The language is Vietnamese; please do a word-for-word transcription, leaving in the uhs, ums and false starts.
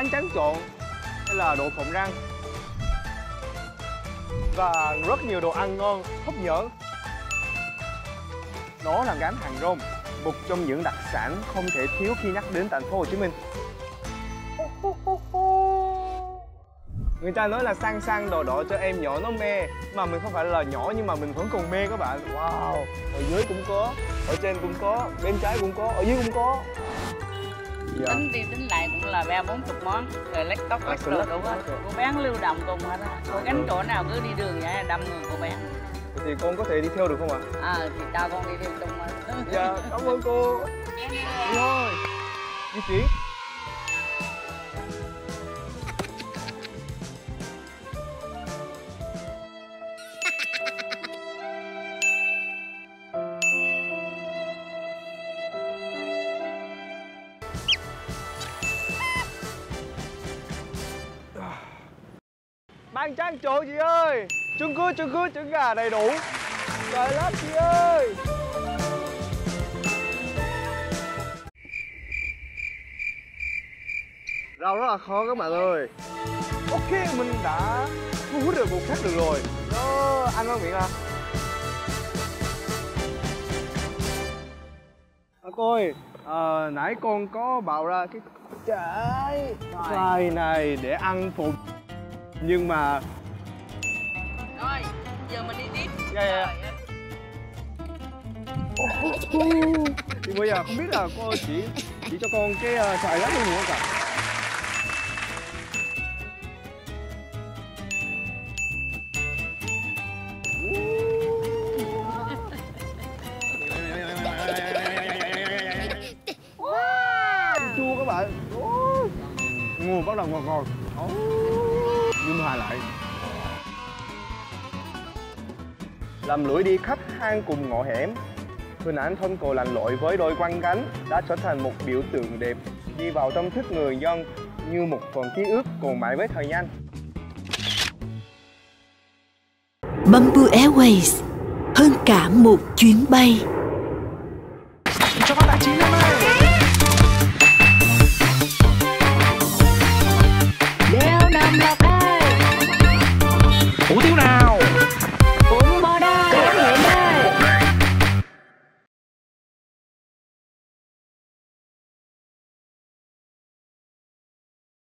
bánh tráng trộn hay là đậu phộng rang và rất nhiều đồ ăn ngon hấp dẫn. Nó là gánh hàng rong, một trong những đặc sản không thể thiếu khi nhắc đến thành phố Hồ Chí Minh. Người ta nói là sang sang đỏ đỏ cho em nhỏ nó mê, mà mình không phải là nhỏ nhưng mà mình vẫn còn mê các bạn. Wow, ở dưới cũng có, ở trên cũng có, bên trái cũng có, ở dưới cũng có. Dạ. Tính đi tính lại cũng là ba bốn chục món, rồi lách tóc lách rồi đủ hết. Cô bán lưu động cùng hết á. Cô gánh chỗ nào cứ đi đường vậy đâm người cô bán. Thì con có thể đi theo được không ạ? À? à thì tao con đi theo chung mà. Dạ, cảm ơn cô. Rồi, di chuyển. Bánh tráng trộn chị ơi, trứng cút, trứng cút, trứng gà đầy đủ. Trời lắm chị ơi. Rau rất là khó các bạn ơi. Ok, mình đã thu hút được một khách được rồi. Nó ăn ngon miệng à? À, cô ơi, à, nãy con có bảo ra cái trái xoài này để ăn phụ. Nhưng mà... Rồi, giờ mình đi tiếp. Dạ, dạ. Thì bây giờ không biết là cô chỉ chỉ cho con cái uh, xoài lát luôn không cả? Chua các bạn. Ngon, bắt đầu ngọt ngọt. Nhưng mà lại làm lưỡi đi khắp hang cùng ngõ hẻm. Hình ảnh thôn cổ lặn lội với đôi quanh cánh đã trở thành một biểu tượng đẹp đi vào tâm thức người dân như một phần ký ức còn mãi với thời gian. Bamboo Airways, hơn cả một chuyến bay.